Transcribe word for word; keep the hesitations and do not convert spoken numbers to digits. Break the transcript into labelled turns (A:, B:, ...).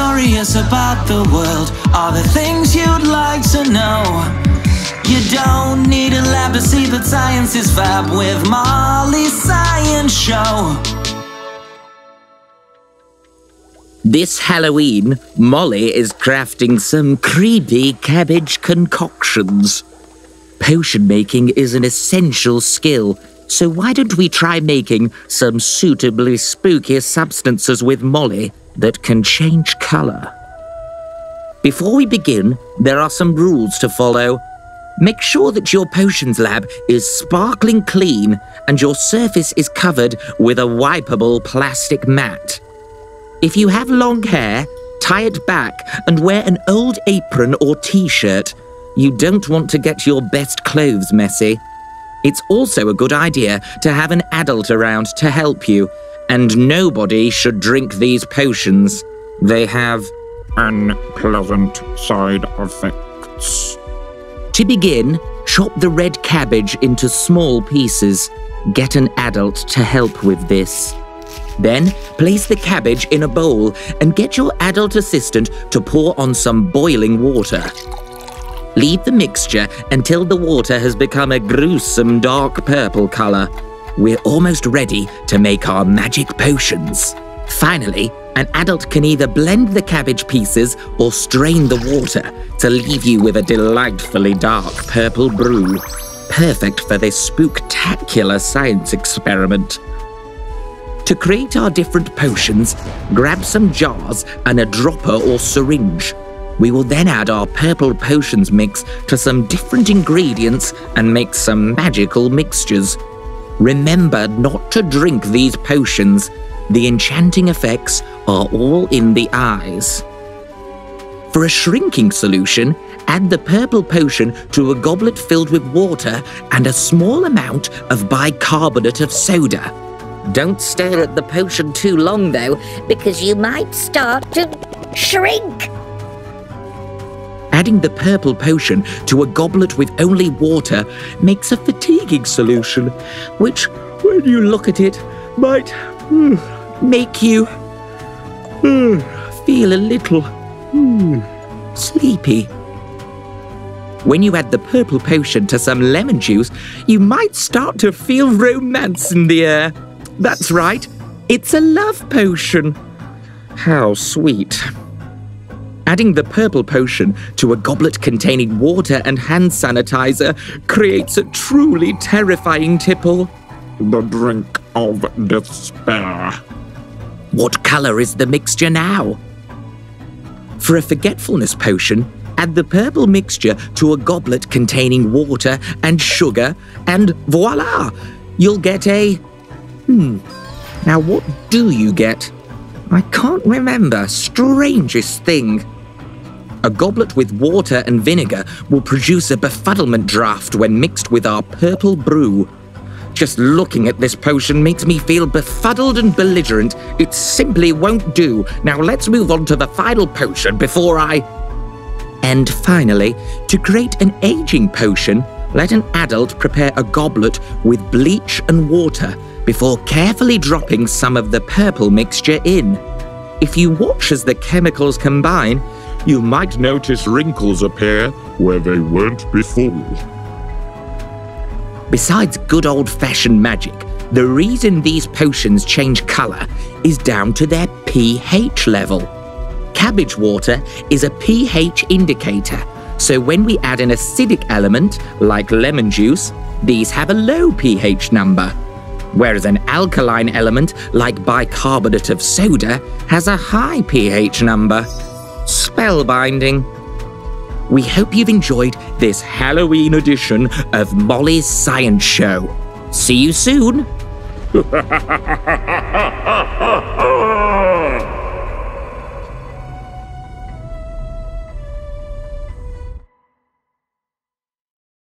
A: curious about the world are the things you'd like to know. You don't need a lab to see that science is fab with Molly's Science Show.
B: This Halloween, Molly is crafting some creepy cabbage concoctions. Potion making is an essential skill, so why don't we try making some suitably spooky substances with Molly that can change colour? Before we begin, there are some rules to follow. Make sure that your potions lab is sparkling clean and your surface is covered with a wipeable plastic mat. If you have long hair, tie it back and wear an old apron or t-shirt. You don't want to get your best clothes messy. It's also a good idea to have an adult around to help you, and nobody should drink these potions. They have
C: unpleasant side effects.
B: To begin, chop the red cabbage into small pieces. Get an adult to help with this. Then, place the cabbage in a bowl and get your adult assistant to pour on some boiling water. Leave the mixture until the water has become a gruesome dark purple colour. We're almost ready to make our magic potions. Finally, an adult can either blend the cabbage pieces or strain the water to leave you with a delightfully dark purple brew, perfect for this spooktacular science experiment. To create our different potions, grab some jars and a dropper or syringe. We will then add our purple potions mix to some different ingredients and make some magical mixtures. Remember not to drink these potions. The enchanting effects are all in the eyes. For a shrinking solution, add the purple potion to a goblet filled with water and a small amount of bicarbonate of soda.
D: Don't stare at the potion too long, though, because you might start to shrink.
B: Adding the purple potion to a goblet with only water makes a fatiguing solution, which, when you look at it, might mm, make you mm, feel a little mm, sleepy. When you add the purple potion to some lemon juice, you might start to feel romance in the air. That's right, it's a love potion. How sweet. Adding the purple potion to a goblet containing water and hand sanitizer creates a truly terrifying tipple.
C: The drink of despair.
B: What colour is the mixture now? For a forgetfulness potion, add the purple mixture to a goblet containing water and sugar, and voila! You'll get a... Hmm, now what do you get? I can't remember. Strangest thing. A goblet with water and vinegar will produce a befuddlement draft when mixed with our purple brew. Just looking at this potion makes me feel befuddled and belligerent. It simply won't do. Now let's move on to the final potion before I... And finally, to create an aging potion, let an adult prepare a goblet with bleach and water before carefully dropping some of the purple mixture in. If you watch as the chemicals combine,
C: you might notice wrinkles appear where they weren't before.
B: Besides good old-fashioned magic, the reason these potions change colour is down to their pH level. Cabbage water is a pH indicator, so when we add an acidic element, like lemon juice, these have a low pH number, whereas an alkaline element, like bicarbonate of soda, has a high pH number. Spellbinding. We hope you've enjoyed this Halloween edition of Molly's Science Show. See you soon!